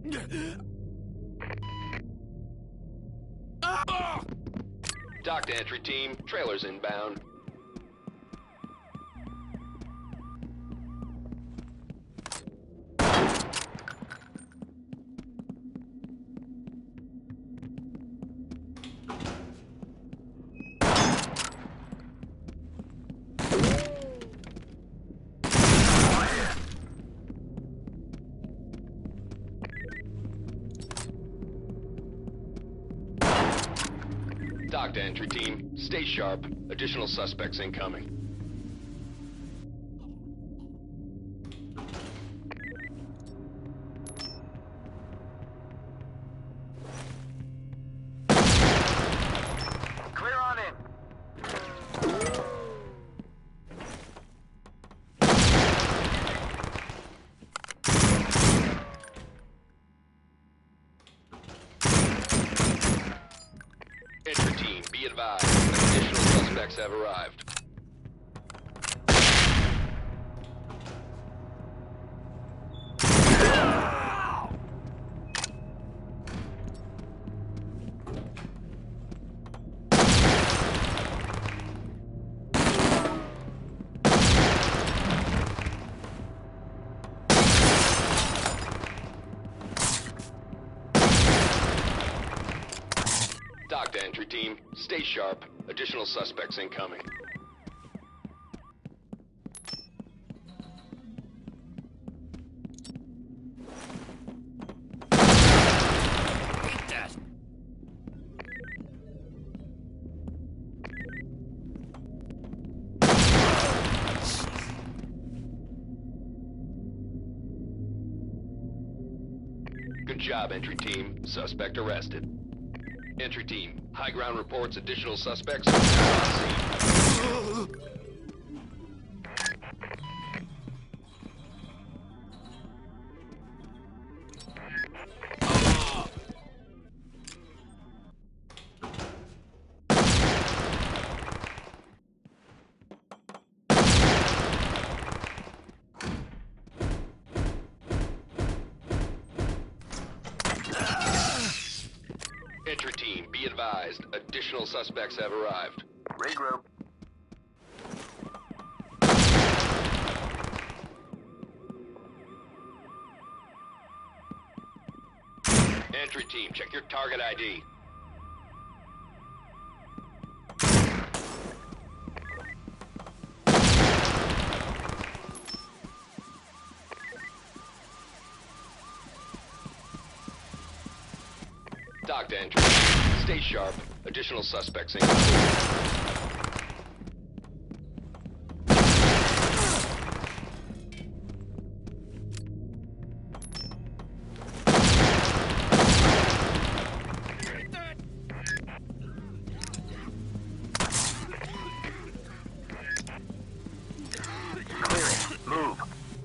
Dock to entry team. Trailers inbound. Dock to entry team. Stay sharp. Additional suspects incoming. Clear on in. Entry team, be advised. Additional suspects have arrived. Dock to entry team. Stay sharp. Additional suspects incoming. Good job, entry team. Suspect arrested. Entry team, high ground reports additional suspects are on scene. Entry team, be advised. Additional suspects have arrived. Regroup. Entry team, check your target ID. Dock to entry. Stay sharp. Additional suspects incoming. Move.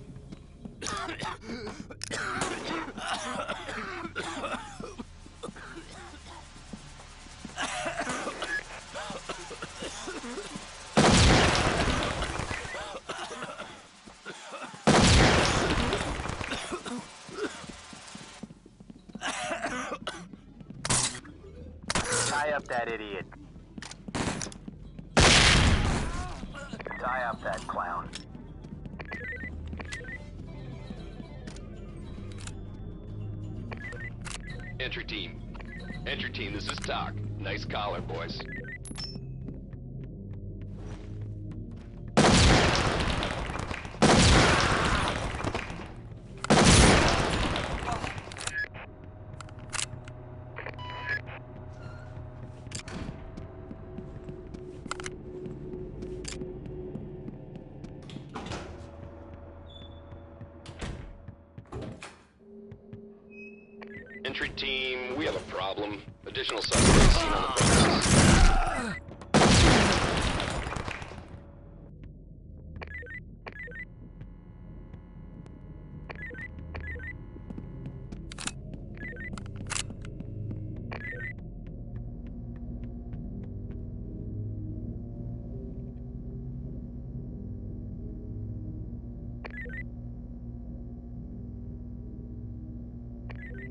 Tie up that idiot. Tie up that clown. Entry team. Entry team, this is Doc. Nice collar, boys. Entry team, we have a problem. Additional suspects seen on the premises.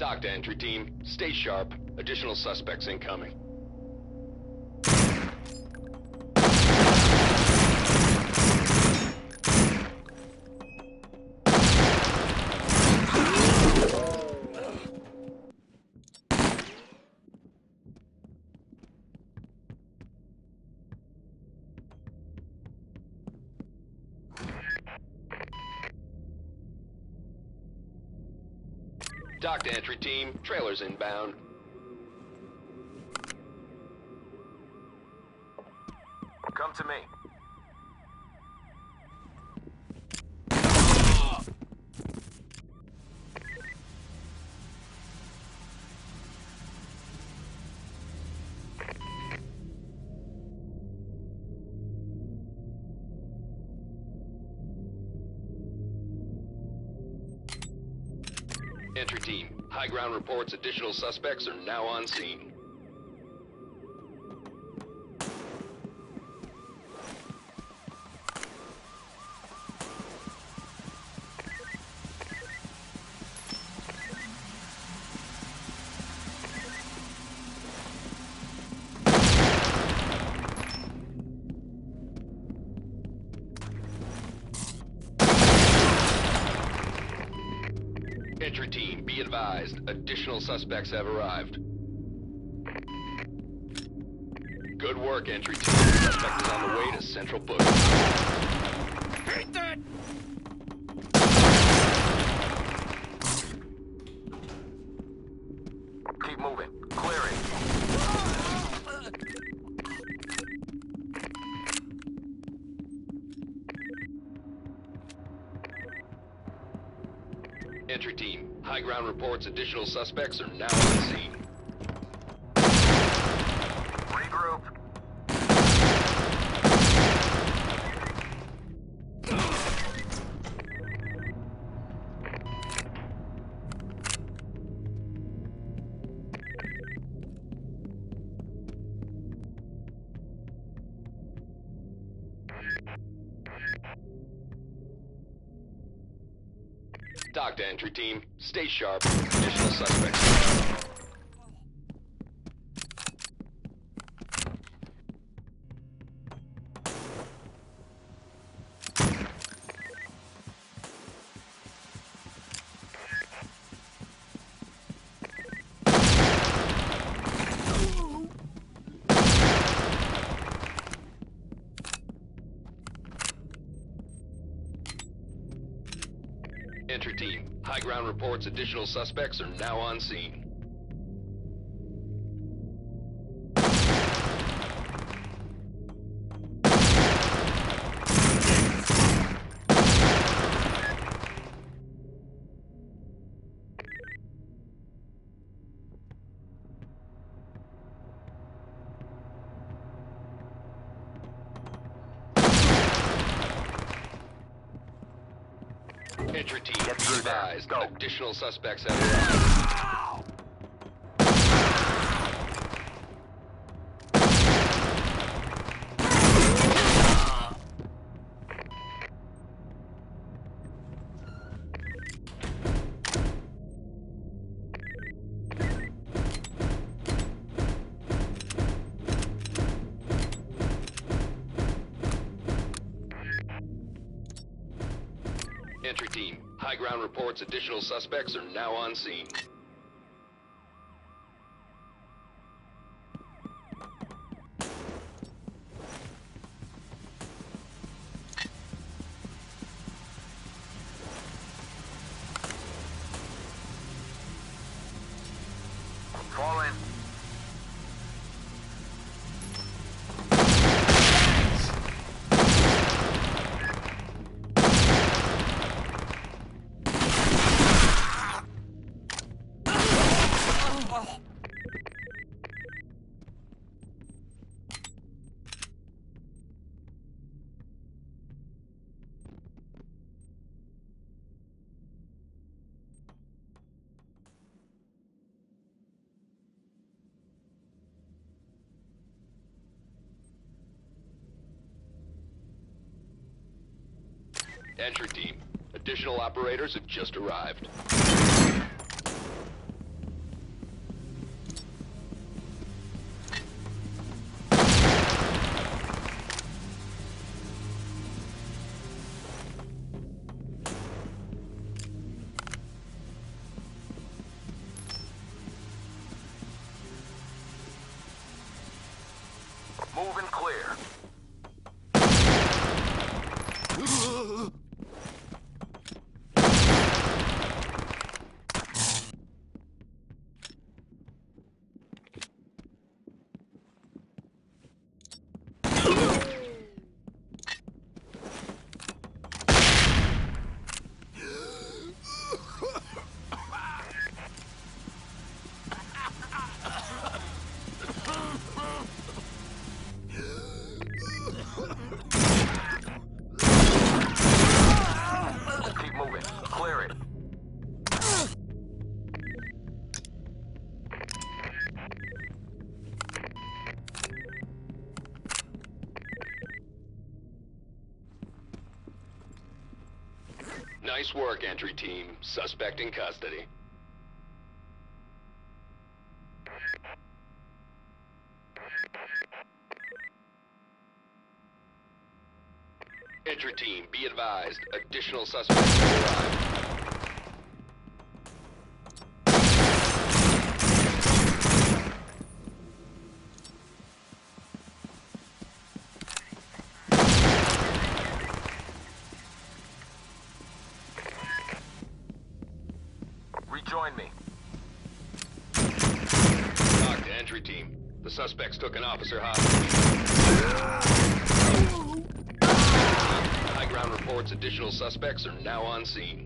Dock to entry team. Stay sharp. Additional suspects incoming. Dock to entry team. Trailers inbound. Come to me. Entry team. High ground reports additional suspects are now on scene. Entry team, be advised. Additional suspects have arrived. Good work, entry team. Suspect is on the way to Central Bush. Hate that! Keep moving. Clearing. Entry team, high ground reports additional suspects are now on scene. Regroup. Dock to entry team, stay sharp. Additional suspects. Entry team, high ground reports additional suspects are now on scene. Entry team, Get be through there. advised. Go. Additional suspects have arrived. Entry team, high ground reports additional suspects are now on scene. Fall in. Entry team, additional operators have just arrived. Moving clear. Keep moving. Clear it. Nice work, entry team. Suspect in custody. Entry team, be advised. Additional suspects have arrived. Rejoin me. Talk to entry team. The suspects took an officer hostage. High ground reports additional suspects are now on scene.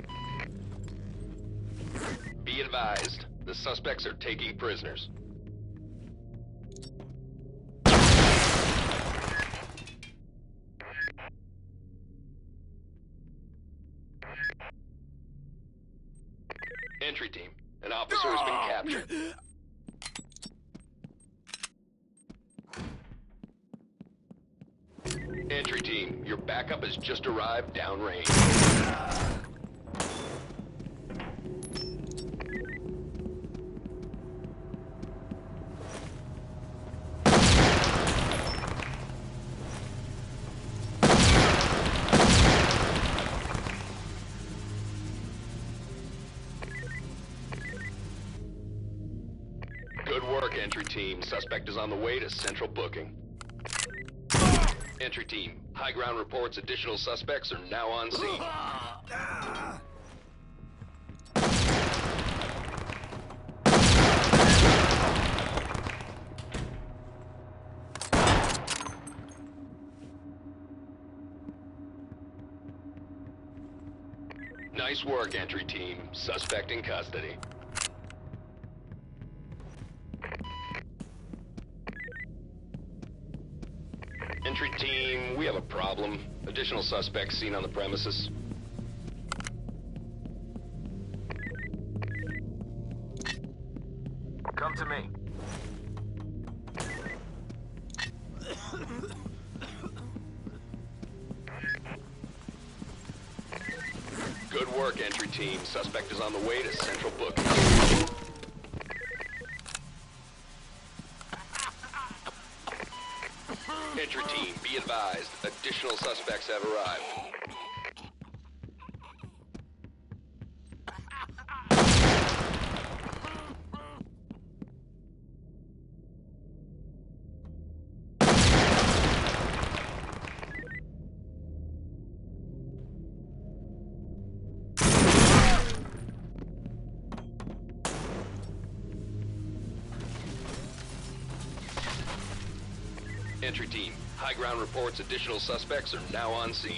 Be advised, the suspects are taking prisoners. Entry team, an officer has been captured. Entry team, your backup has just arrived downrange. Good work, entry team. Suspect is on the way to central booking. Entry team, high ground reports additional suspects are now on scene. Nice work, entry team. Suspect in custody. Entry team, we have a problem. Additional suspects seen on the premises. Come to me. Good work, entry team. Suspect is on the way to central booking. Entry team, be advised. Additional suspects have arrived. Entry team, high ground reports additional suspects are now on scene.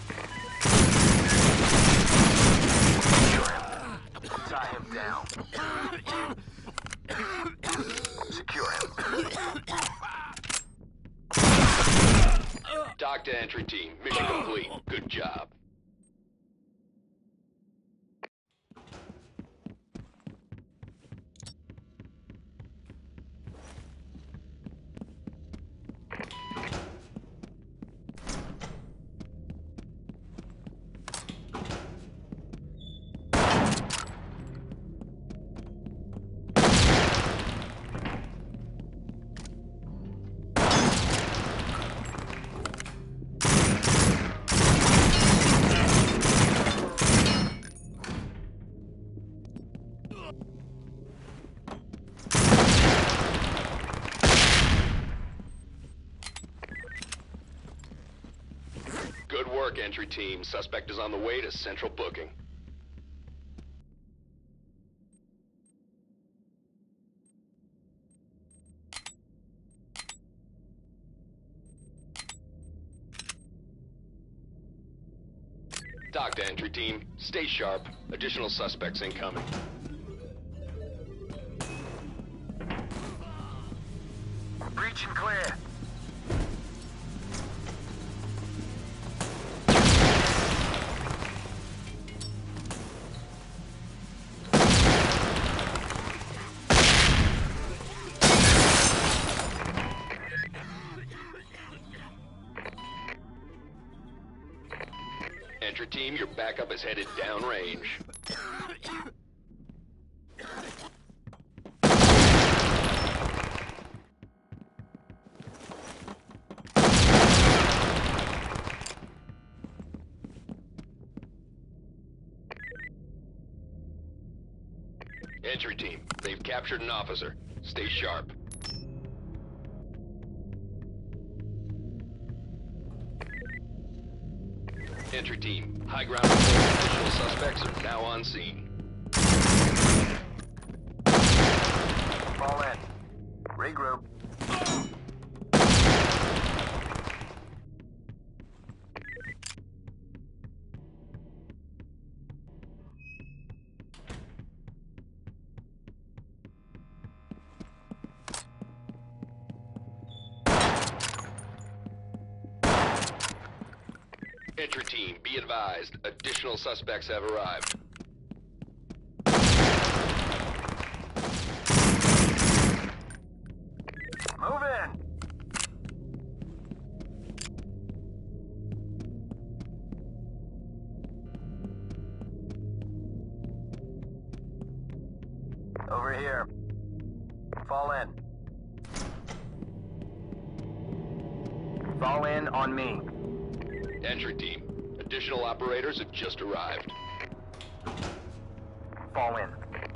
Tie him down. Secure him. Talk to entry team. Mission complete. Good job. entry team. Suspect is on the way to central booking. Dock to entry team. Stay sharp. Additional suspects incoming. Breach and clear. Entry team, your backup is headed downrange. Entry team, they've captured an officer. Stay sharp. Entry team, high ground report. Additional suspects are now on scene. Fall in. Regroup. Entry team, be advised. Additional suspects have arrived. Move in. Over here. Fall in. Fall in on me. Entry team, additional operators have just arrived. Fall in.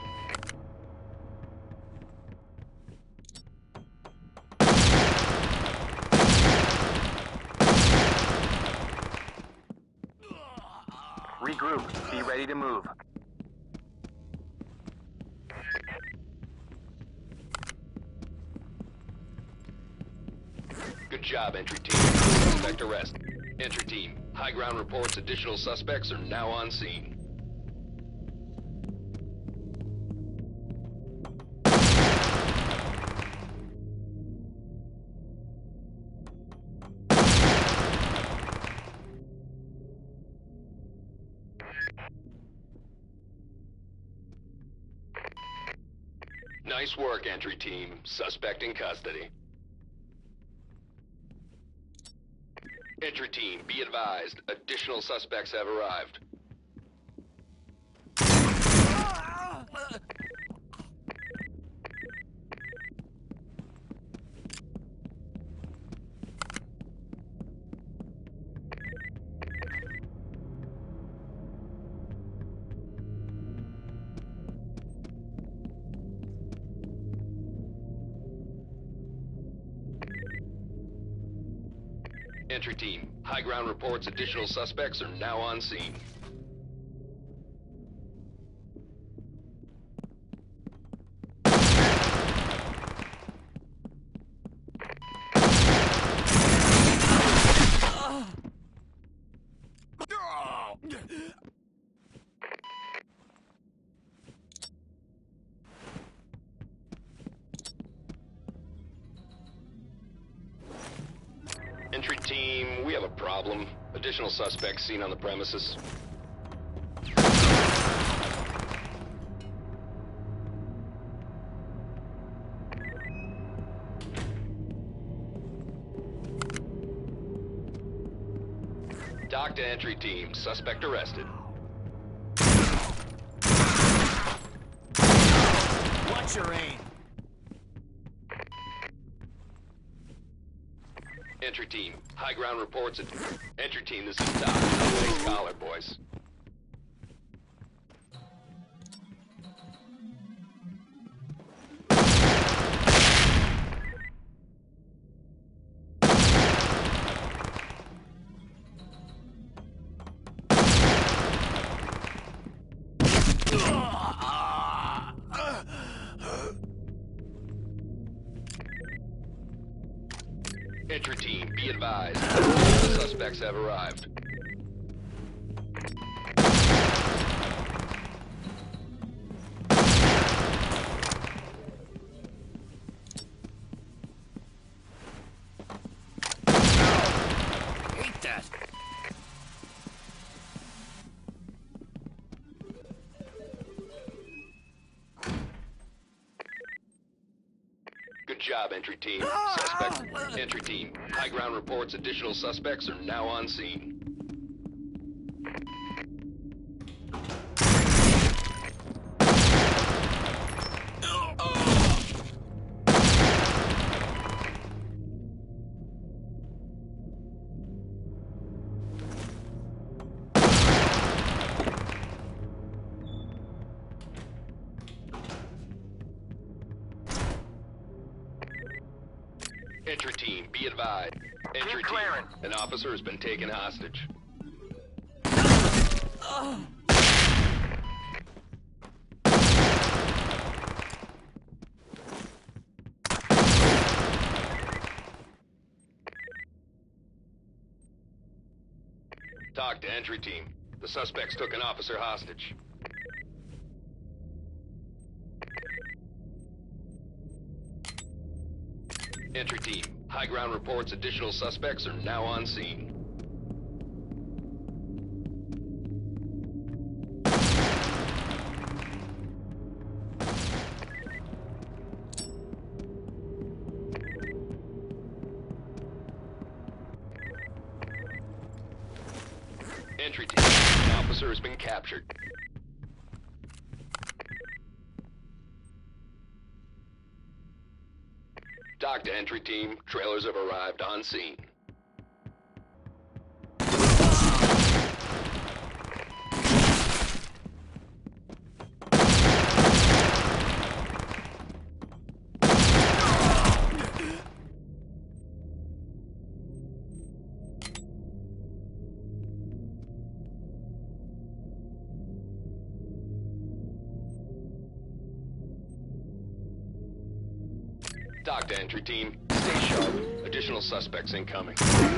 Regroup. Be ready to move. Good job, entry team. Suspect arrest. Entry team, high ground reports additional suspects are now on scene. Nice work, entry team. Suspect in custody. Entry team, be advised. Additional suspects have arrived. Entry team, high ground reports additional suspects are now on scene. Entry team, we have a problem. Additional suspects seen on the premises. Dock to entry team, suspect arrested. Watch your aim. Entry team, high ground reports it. Entry team, this is Doc. White collar, boys. advised, the suspects have arrived. Hate that. Good job, entry team. Entry team. High ground reports additional suspects are now on scene. Entry team, be advised. Entry team, clearing. an officer has been taken hostage. Talk to entry team. The suspects took an officer hostage. Entry team, high ground reports additional suspects are now on scene. Entry team, an officer has been captured. Talk to entry team. Trailers have arrived on scene. Talk to entry team. Stay sharp. Additional suspects incoming.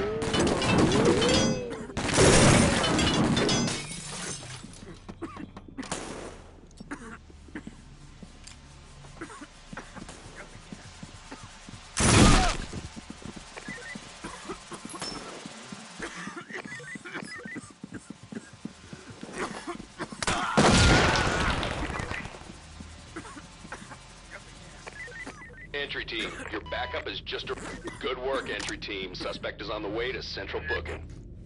Entry team, your backup is just a... Good work, entry team. Suspect is on the way to central booking.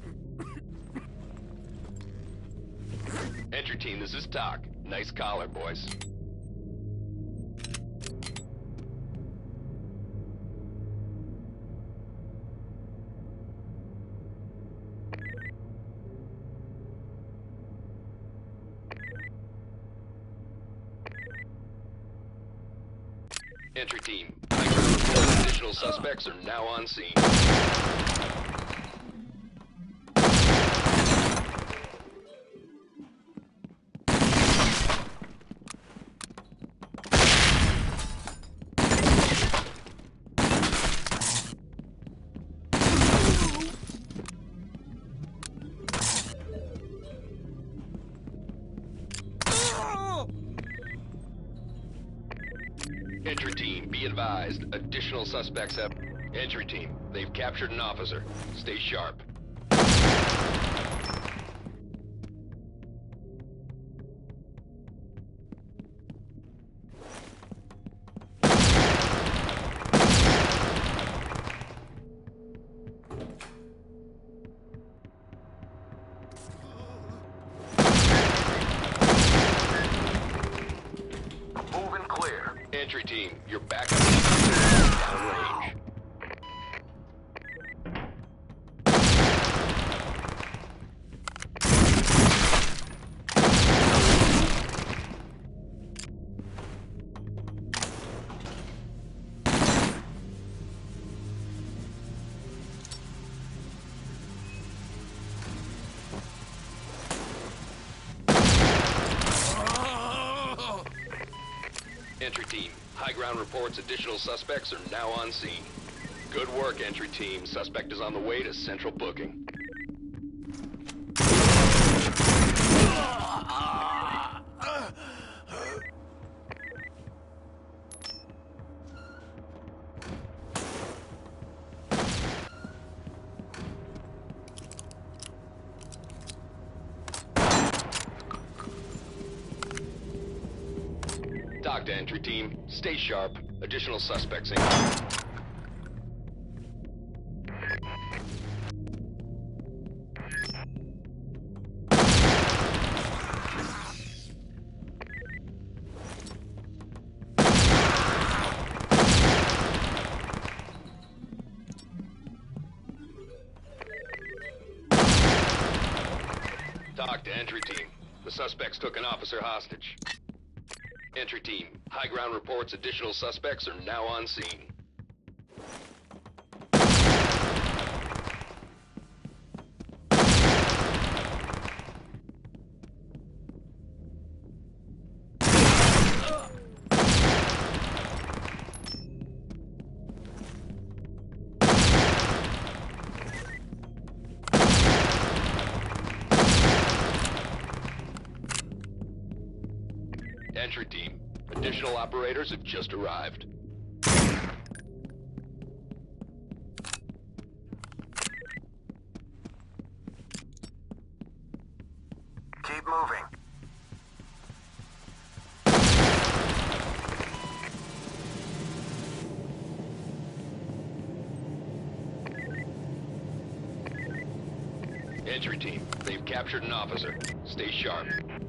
Entry team, this is Talk. Nice collar, boys. Entry team, additional suspects are now on scene. Entry team, be advised. Additional suspects have... Entry team, they've captured an officer. Stay sharp. Moving clear. Entry team, you're back downrange. Entry team, high ground reports additional suspects are now on scene. Good work, entry team. Suspect is on the way to central booking. Talk to entry team. Stay sharp. Additional suspects in. Talk to entry team. The suspects took an officer hostage. Entry team, high ground reports additional suspects are now on scene. Entry team, additional operators have just arrived. Keep moving. Entry team, they've captured an officer. Stay sharp.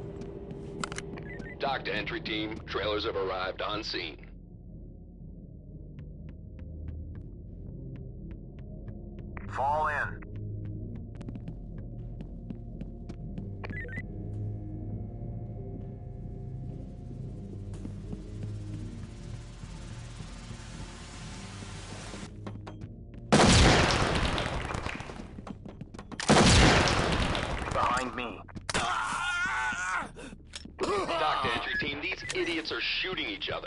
Talk to entry team. Trailers have arrived on scene. Fall in. Behind me. Talk to entry team. These idiots are shooting each other.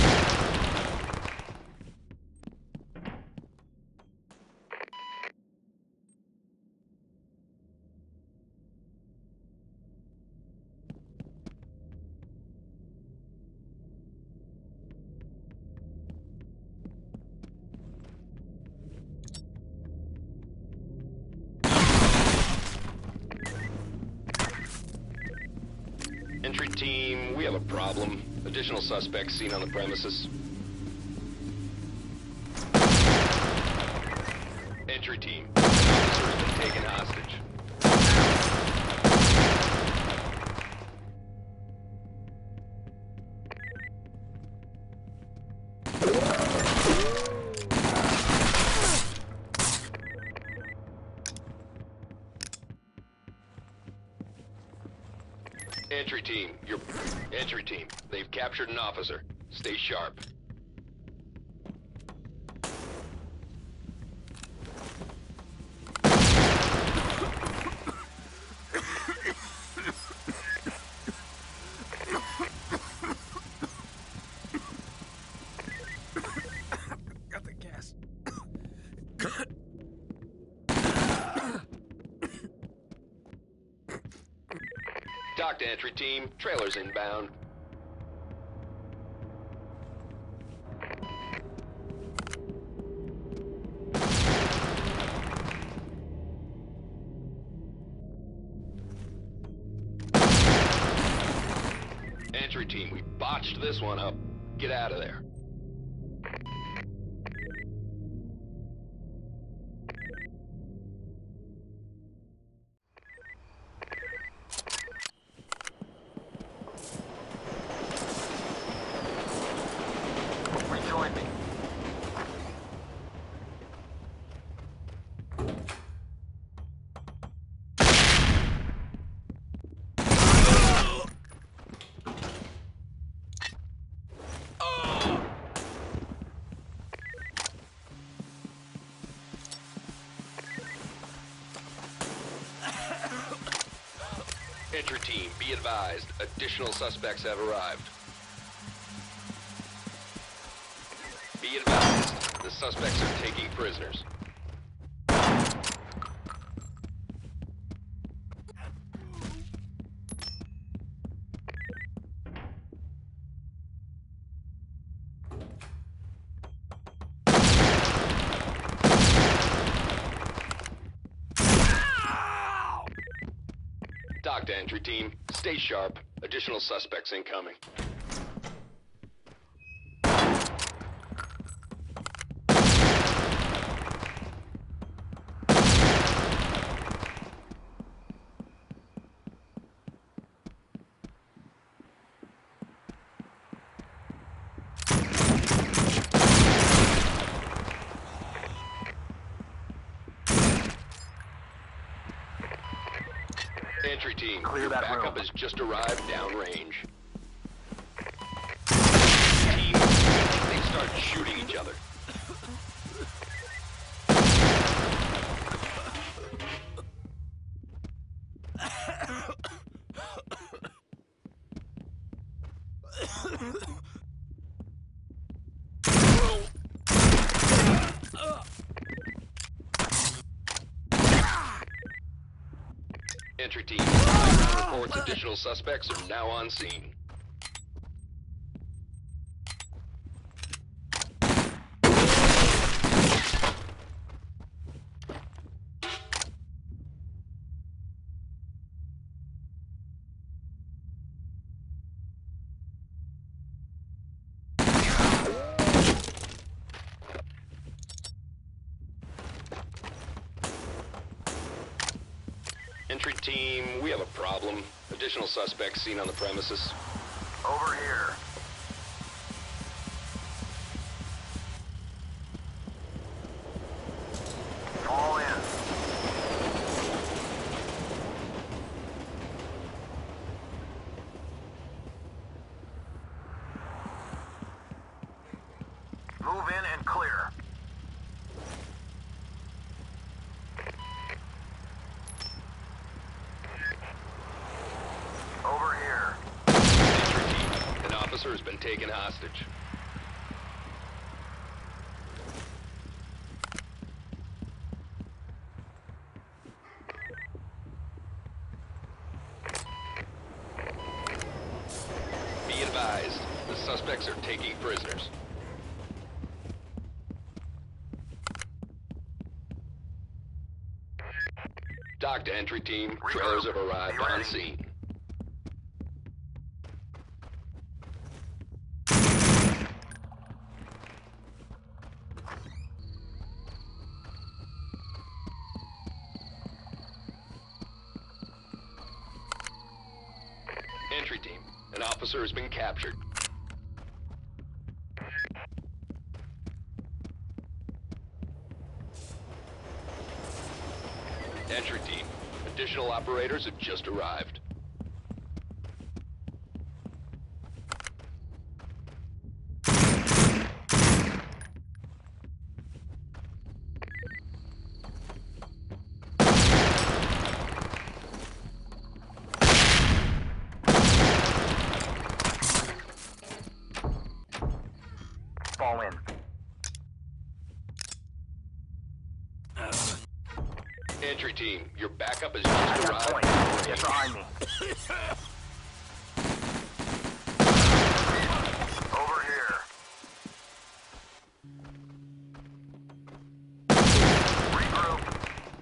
Entry team, we have a problem. Additional suspects seen on the premises. Entry team, an officer has been taken hostage. Entry team, they've captured an officer. Stay sharp. Got the gas. Talk to entry team. Trailers inbound. Entry team, we botched this one up. Get out of there. Rejoin me. Entry team, be advised. Additional suspects have arrived. Be advised. The suspects are taking prisoners. Dock to entry team. Stay sharp. Additional suspects incoming. Entry team, Clear your that backup room. has just arrived downrange. Team, they start shooting each other. Entry team, ground reports additional suspects are now on scene. Entry team, we have a problem. Additional suspects seen on the premises. Over here. Fall in. Move in and clear. Over here. Entry team, an officer has been taken hostage. Be advised, the suspects are taking prisoners. Dock to entry team, trailers have arrived Be on ready. scene. Entry team, an officer has been captured. Entry team, additional operators have just arrived. Fall in. Entry team, your backup has I just got point. arrived. Get behind me. Over here. Regroup.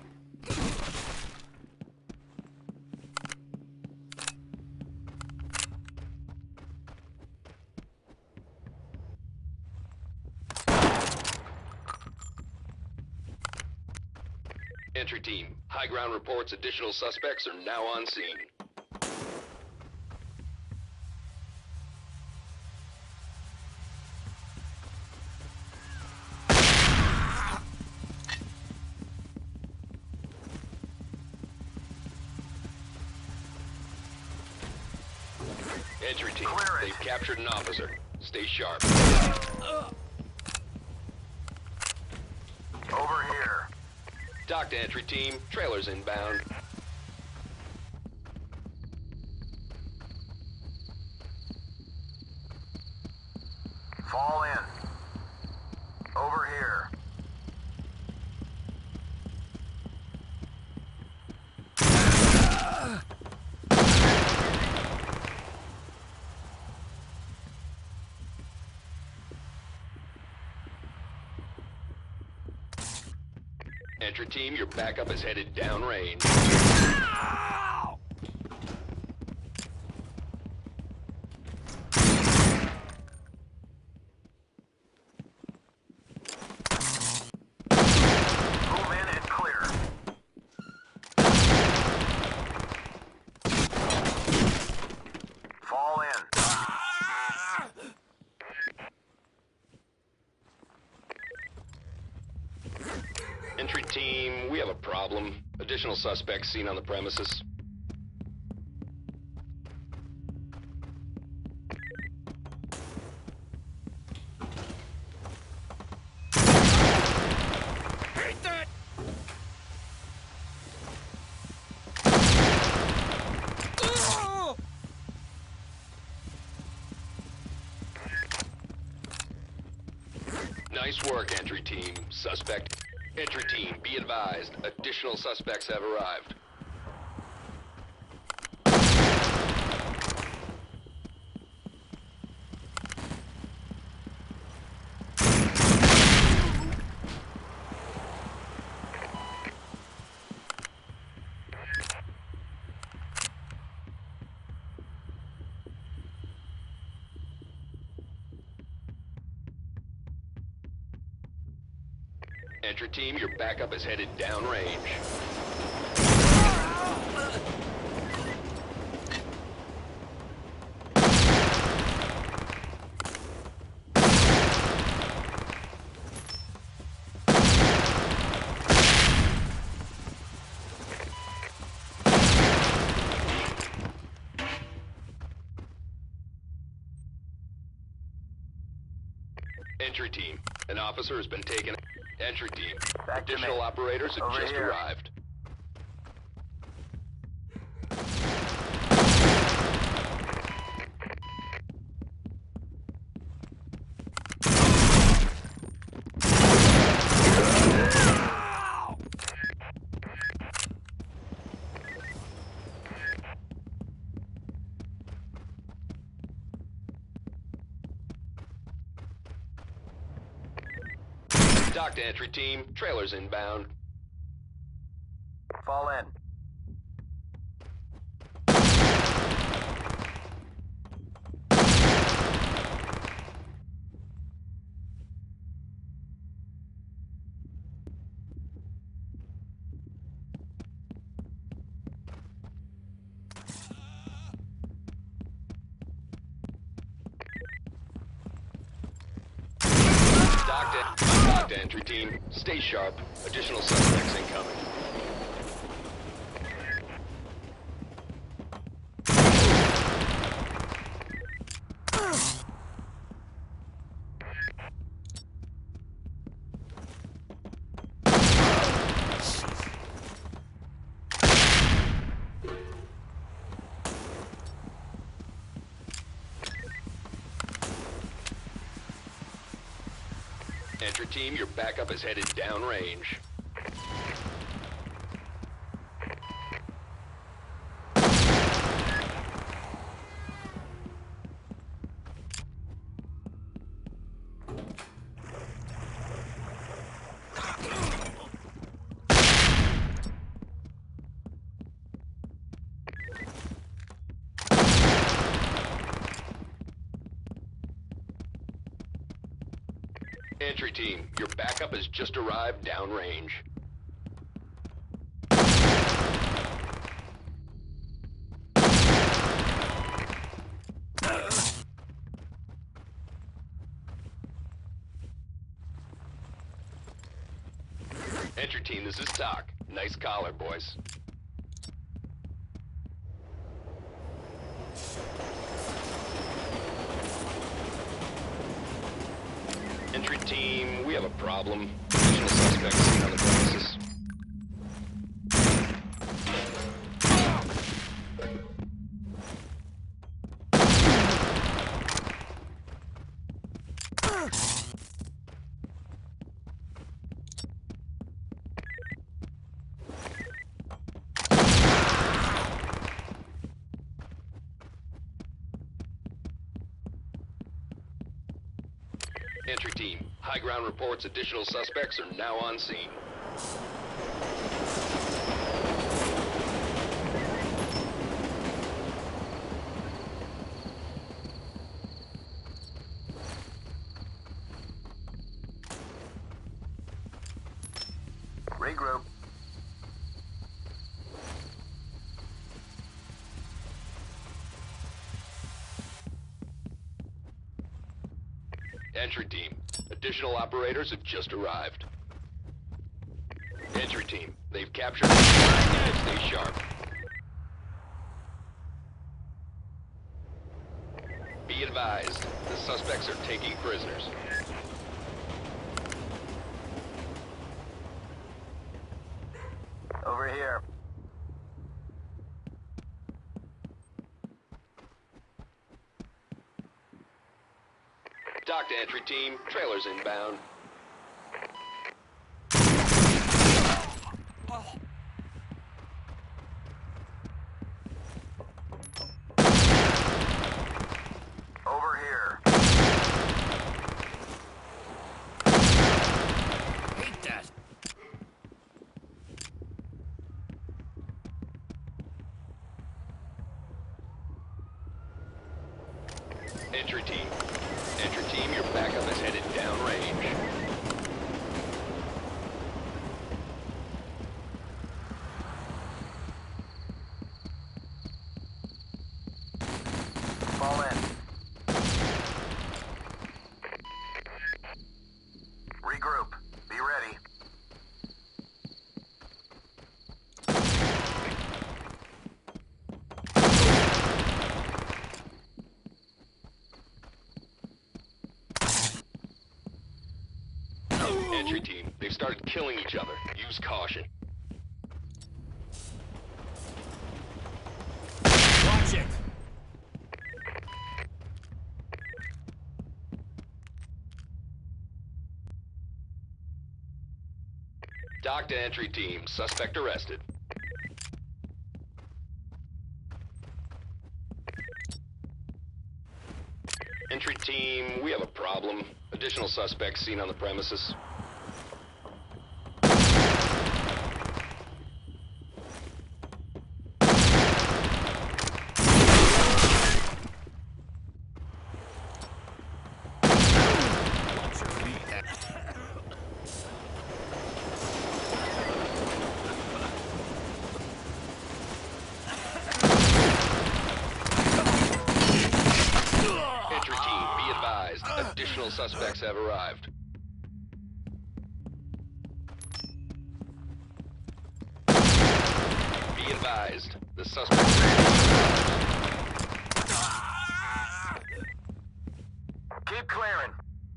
Entry team, high ground reports additional suspects are now on scene. Entry team, Clear it. they've captured an officer. Stay sharp. Over here. Dock to entry team, trailers inbound. Fall in. Over here. Entry team, your backup is headed downrange. Ow! Move in and clear. Fall in. Entry team, we have a problem. Additional suspects seen on the premises. Hate that! Oh! Nice work, entry team. Suspect. Entry team, be advised. Additional suspects have arrived. Entry team, your backup is headed downrange. Entry team, an officer has been taken. Entry team, Back to me. additional operators have Over just here. arrived. Dock to entry team, trailers inbound. Fall in. Dock to entry team, stay sharp. Additional suspects incoming. Entry team, your backup is headed downrange. Entry team, your backup has just arrived downrange. Entry team, this is Doc. Nice collar, boys. Entry team, we have a problem. Additional suspects seen on the premises. Entry team, high ground reports additional suspects are now on scene. Regroup. Entry team, additional operators have just arrived. Entry team, they've captured. Stay sharp. Be advised, the suspects are taking prisoners. Over here. Dock to entry team, trailers inbound. Over here. Hate that. Entry team. Entry team, your backup is headed downrange. Fall in. Regroup. Be ready. Entry team, they've started killing each other. Use caution. Watch it. Dock to entry team, suspect arrested. Entry team, we have a problem. Additional suspects seen on the premises. Watch your feet. Entry team, be advised. Additional suspects have arrived. Be advised. The suspects Keep clearing.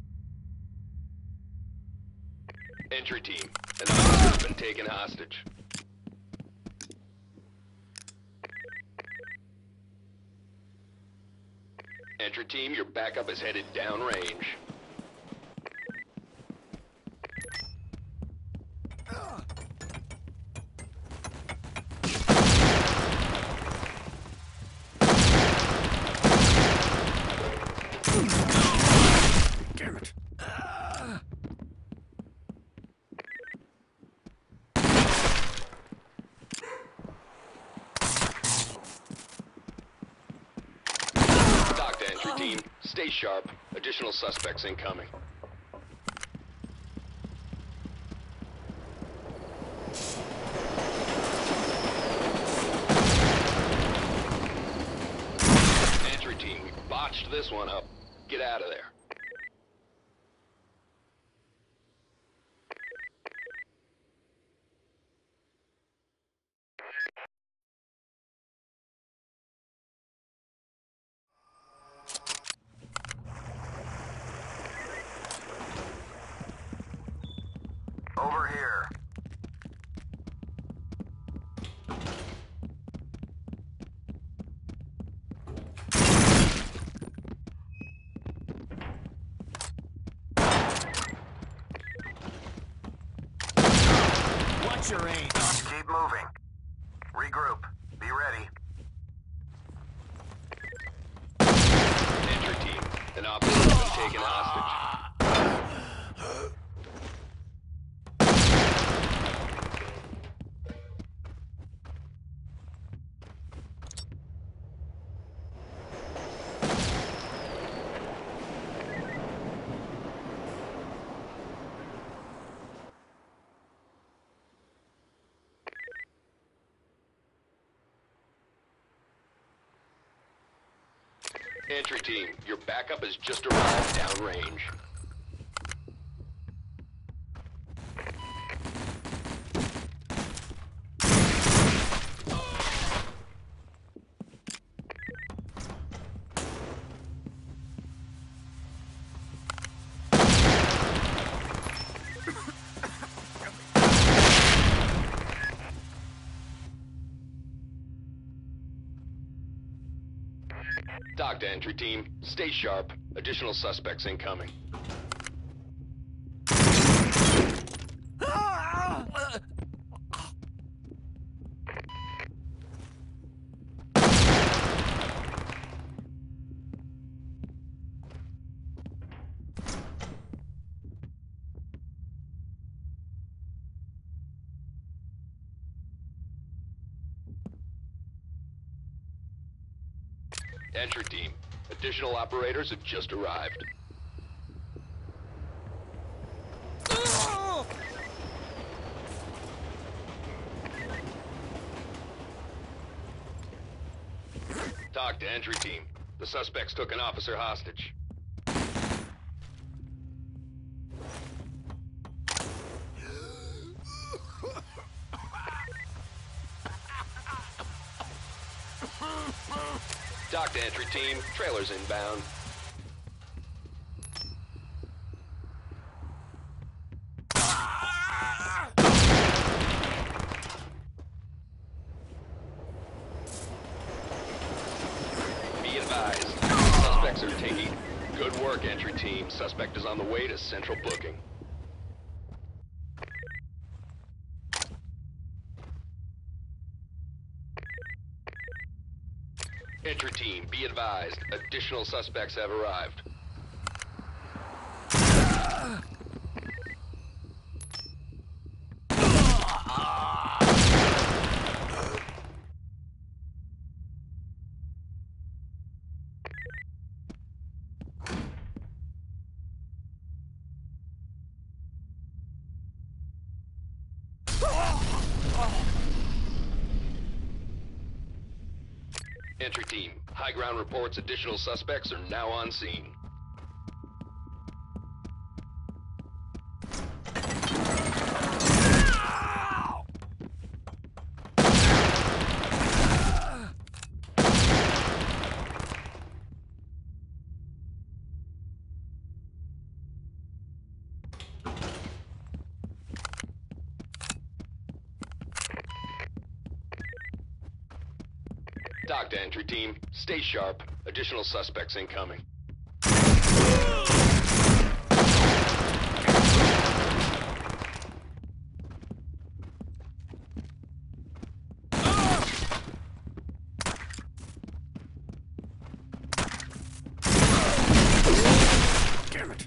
Entry team, an officer has been taken hostage. Entry team, your backup is headed downrange. Garrett. Dock to entry team, stay sharp. Additional suspects incoming. Entry team, we botched this one up. Get out of there. Over here. Watch your aim. Keep moving. Regroup. Be ready. Entry team, an officer has been taken hostage. Entry team, your backup has just arrived downrange. Talk to entry team. Stay sharp. Additional suspects incoming. Entry team. Additional operators have just arrived. Talk to entry team. The suspects took an officer hostage. Talk to entry team. Trailers inbound. Be advised. Suspects are taking. Good work, entry team. Suspect is on the way to central booking. Entry team, be advised. Additional suspects have arrived. Entry team, high ground reports additional suspects are now on scene. Talk to entry team. Stay sharp. Additional suspects incoming. Damn it.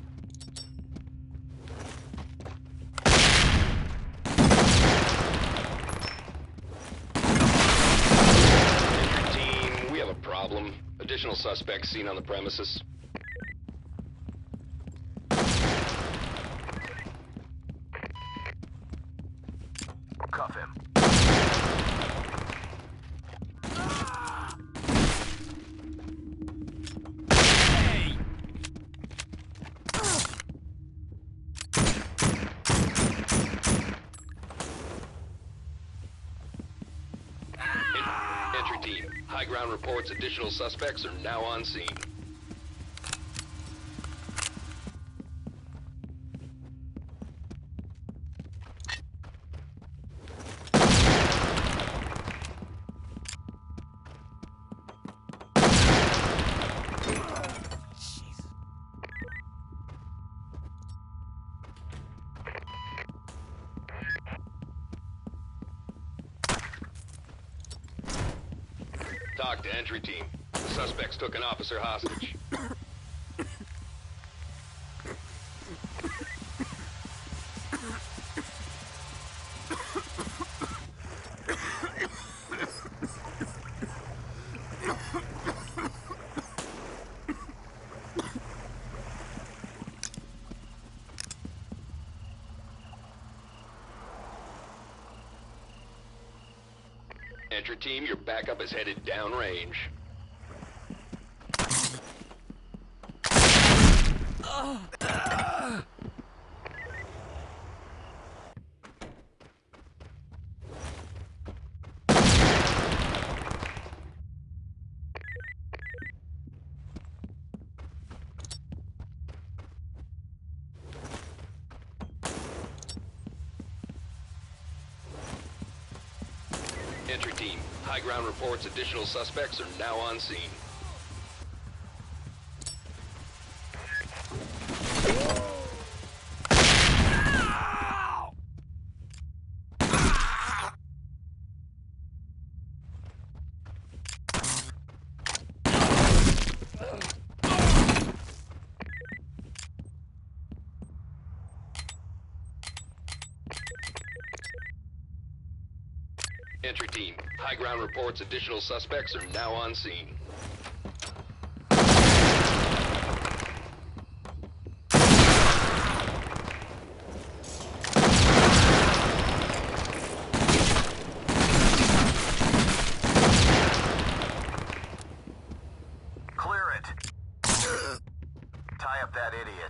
Problem. Additional suspects seen on the premises. Cuff him. Hey! Entry team. High ground reports additional suspects are now on scene. Talk to entry team. The suspects took an officer hostage. Entry team, your backup is headed downrange. Entry team, high ground reports additional suspects are now on scene. Entry team, high ground reports additional suspects are now on scene. Clear it. Tie up that idiot.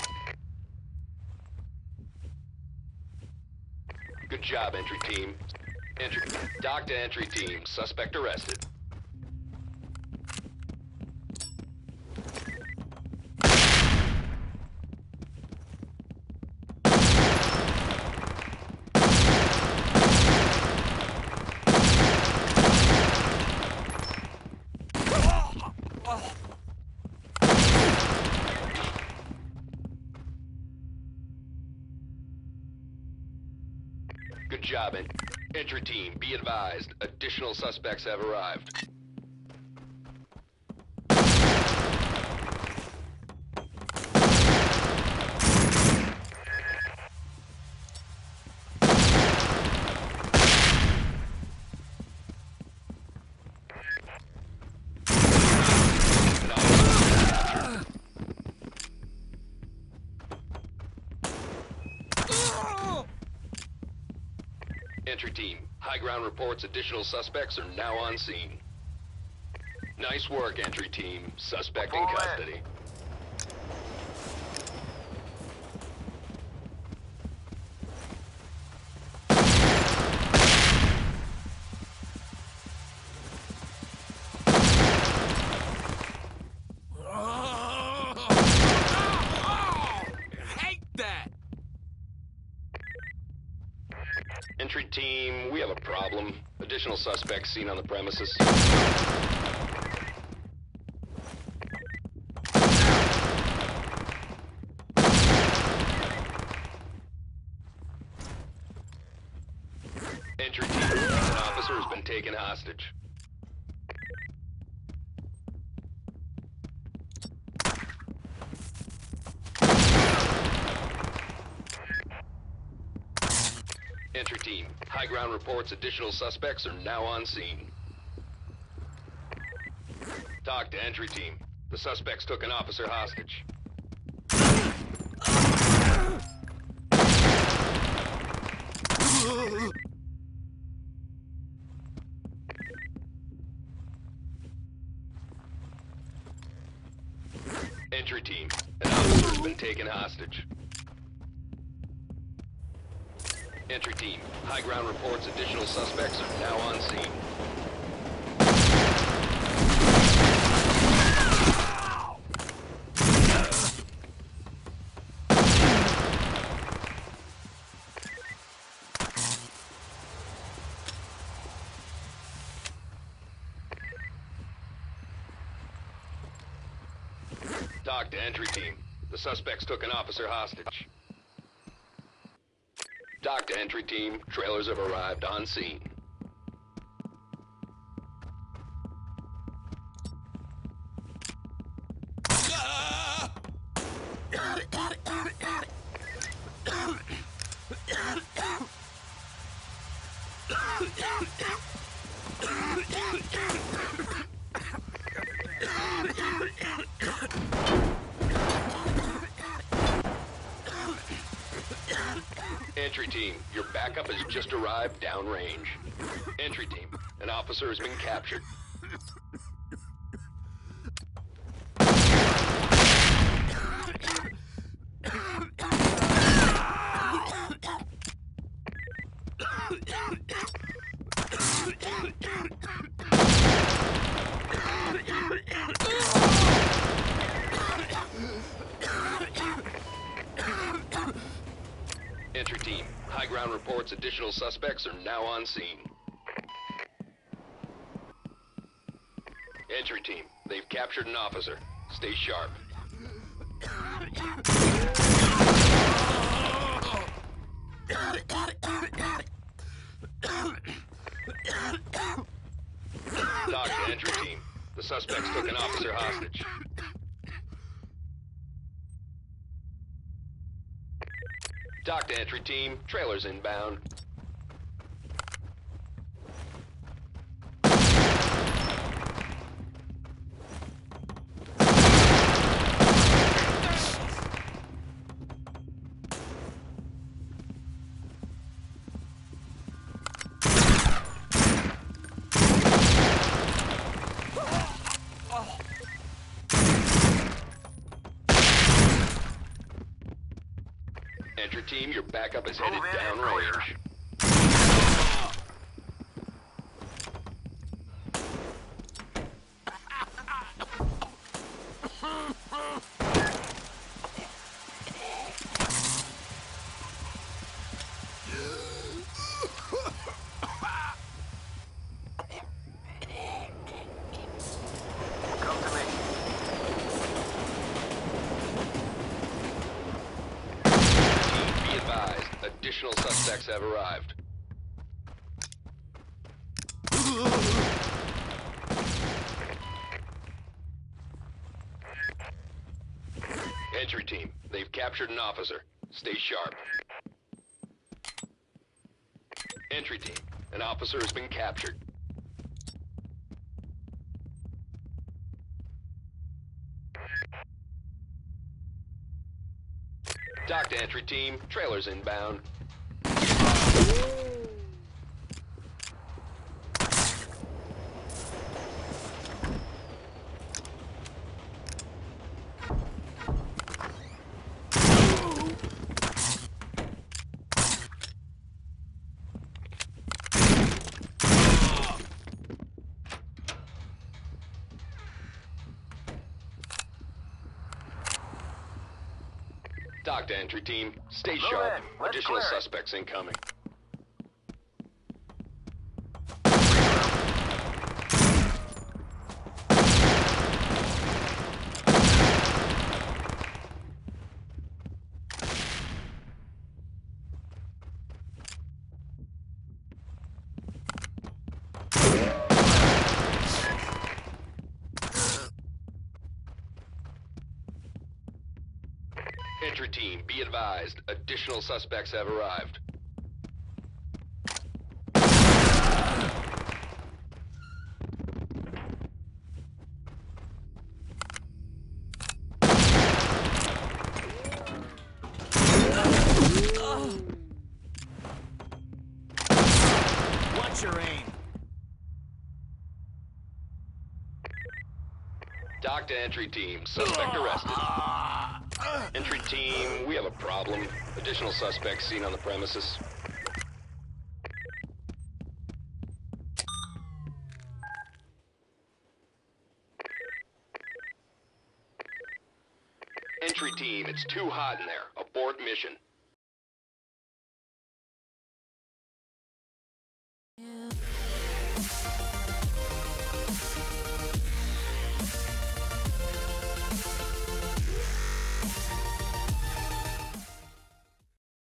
Good job, entry team. Dock to entry team. Suspect arrested. Good job, entry team. Be advised, additional suspects have arrived. Entry team, high ground reports additional suspects are now on scene. Nice work, entry team. Suspect in custody. Hate that! Entry team, we have a problem. Additional suspects seen on the premises. Entry team, an officer has been taken hostage. Entry team, high ground reports additional suspects are now on scene. Talk to entry team. The suspects took an officer hostage. Entry team, an officer has been taken hostage. Entry team, high ground reports additional suspects are now on scene. Talk to entry team. The suspects took an officer hostage. Dock to entry team. Trailers have arrived on scene. Entry team, your backup has just arrived downrange. Entry team, an officer has been captured. ground reports additional suspects are now on scene. Entry team, they've captured an officer. Stay sharp. Talk to entry team. The suspects took an officer hostage. Talk to entry team. Trailers inbound. Entry team, your backup is headed Move in and downrange. Come to me. Team, be advised. Additional suspects have arrived. Entry team, they've captured an officer. Stay sharp. Entry team, an officer has been captured. Talk to entry team. Trailers inbound. Talk to entry team. Stay sharp. in. Let's Additional clear it. suspects incoming. Entry team, be advised. Additional suspects have arrived. Watch your aim. Talk to entry team. Suspect arrested. Entry team, we have a problem. Additional suspects seen on the premises. Entry team, it's too hot in there. Abort mission.